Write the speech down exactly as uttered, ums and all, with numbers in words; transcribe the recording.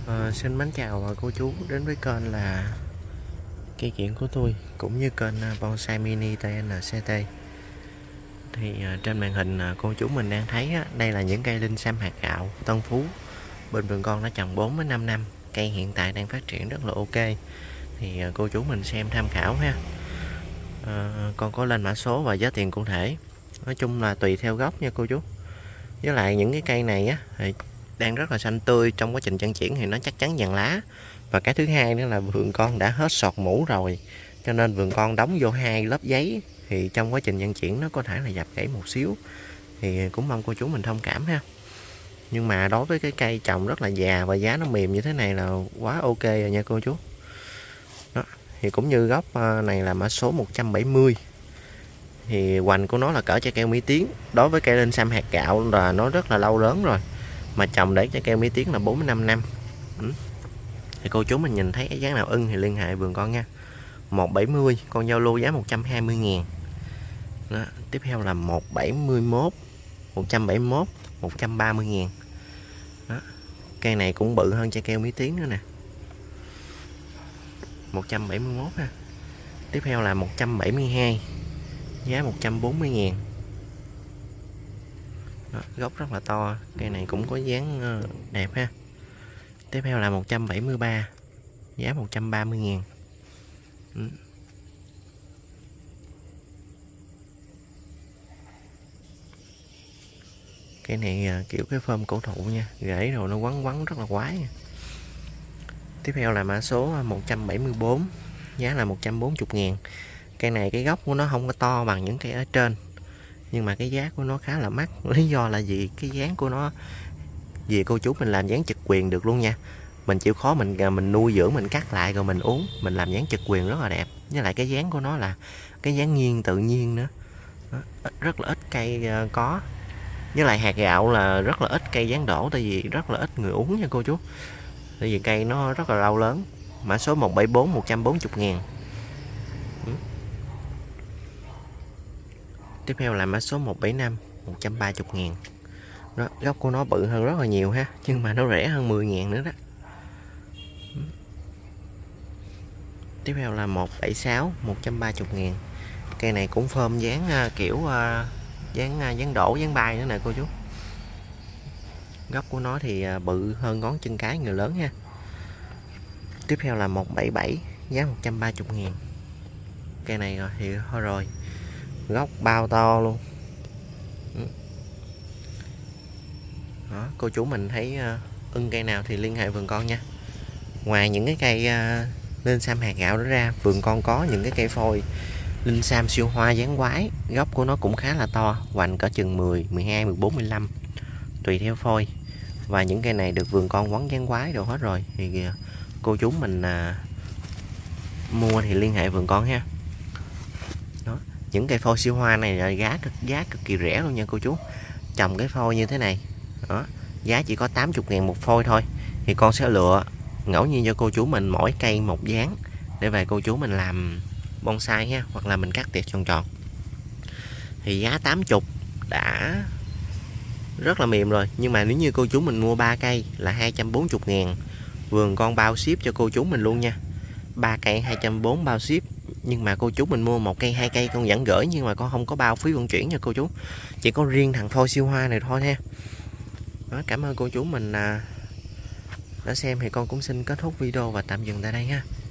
À, xin mến chào cô chú đến với kênh là cây kiểng của tôi cũng như kênh Bonsai Mini tê en xê tê. Thì à, trên màn hình à, cô chú mình đang thấy á, đây là những cây linh sam hạt gạo Tân Phú. Bên vườn con đã trồng bốn đến năm năm, cây hiện tại đang phát triển rất là ok. Thì à, cô chú mình xem tham khảo ha. À, con có lên mã số và giá tiền cụ thể. Nói chung là tùy theo gốc nha cô chú. Với lại những cái cây này á thì đang rất là xanh tươi, trong quá trình vận chuyển thì nó chắc chắn vàng lá. Và cái thứ hai nữa là vườn con đã hết sọt mũ rồi, cho nên vườn con đóng vô hai lớp giấy, thì trong quá trình vận chuyển nó có thể là dập gãy một xíu, thì cũng mong cô chú mình thông cảm ha. Nhưng mà đối với cái cây trồng rất là già và giá nó mềm như thế này là quá ok rồi nha cô chú. Đó, thì cũng như gốc này là mã số một trăm bảy mươi, thì hoành của nó là cỡ trái keo Mỹ Tiến. Đối với cây linh sam hạt gạo là nó rất là lâu lớn rồi, mà trồng để trái keo Mỹ Tiến là bốn đến năm năm. Ừ. Thì cô chú mình nhìn thấy cái giá nào ưng thì liên hệ vườn con nha. Một bảy mươi, con giao lưu giá một trăm hai mươi ngàn. Đó. Tiếp theo là một bảy mốt, một trăm bảy mươi mốt, một trăm ba mươi ngàn. Đó. Cây này cũng bự hơn trái keo Mỹ Tiến nữa nè, một trăm bảy mươi mốt ha. Tiếp theo là một trăm bảy mươi hai, giá một trăm bốn mươi ngàn. Đó, gốc rất là to, cây này cũng có dáng đẹp ha. Tiếp theo là một trăm bảy mươi ba, giá một trăm ba mươi ngàn. Ừ. Cây này kiểu cái phơm cổ thụ nha, rễ rồi nó quấn quấn rất là quái. Tiếp theo là mã số một trăm bảy mươi bốn, giá là một trăm bốn mươi ngàn. Cây này cái gốc của nó không có to bằng những cây ở trên, nhưng mà cái giá của nó khá là mắc. Lý do là gì? Cái dáng của nó, vì cô chú mình làm dáng trực quyền được luôn nha. Mình chịu khó mình mình nuôi dưỡng, mình cắt lại rồi mình uống, mình làm dáng trực quyền rất là đẹp. Với lại cái dáng của nó là cái dáng nghiêng tự nhiên nữa. Đó, rất là ít cây có. Với lại hạt gạo là rất là ít cây dáng đổ, tại vì rất là ít người uống nha cô chú. Tại vì cây nó rất là lâu lớn. Mã số một bảy bốn, một trăm bốn mươi ngàn. Ừ. Tiếp theo là mã số một bảy năm, một trăm ba mươi ngàn. Đó, gốc của nó bự hơn rất là nhiều ha, nhưng mà nó rẻ hơn mười ngàn nữa đó. Tiếp theo là một bảy sáu, một trăm ba mươi ngàn. Cây này cũng phơm dáng kiểu dáng dáng đổ dáng bay nữa nè cô chú. Gốc của nó thì bự hơn ngón chân cái người lớn ha. Tiếp theo là một bảy bảy, giá một trăm ba mươi ngàn. Cây này thì thôi rồi, gốc bao to luôn. Đó, cô chú mình thấy ưng cây nào thì liên hệ vườn con nha. Ngoài những cái cây linh sam hạt gạo đó ra, vườn con có những cái cây phôi linh sam siêu hoa dáng quái, gốc của nó cũng khá là to, hoành cỡ chừng mười, mười hai, mười bốn, mười lăm, tùy theo phôi. Và những cây này được vườn con quấn dáng quái đồ hết rồi, thì cô chú mình à, mua thì liên hệ vườn con ha. Đó, những cây phôi siêu hoa này là giá cực giá cực kỳ rẻ luôn nha cô chú. Trồng cái phôi như thế này, đó, giá chỉ có tám mươi ngàn một phôi thôi. Thì con sẽ lựa ngẫu nhiên cho cô chú mình mỗi cây một dáng, để về cô chú mình làm bonsai ha, hoặc là mình cắt tiệt tròn tròn. Thì giá tám mươi đã rất là mềm rồi. Nhưng mà nếu như cô chú mình mua ba cây là hai trăm bốn mươi ngàn, vườn con bao ship cho cô chú mình luôn nha. Ba cây hai trăm bốn mươi bao ship. Nhưng mà cô chú mình mua một cây hai cây con vẫn gửi, nhưng mà con không có bao phí vận chuyển nha cô chú, chỉ có riêng thằng phôi siêu hoa này thôi ha. Đó, cảm ơn cô chú mình đã xem, thì con cũng xin kết thúc video và tạm dừng tại đây ha.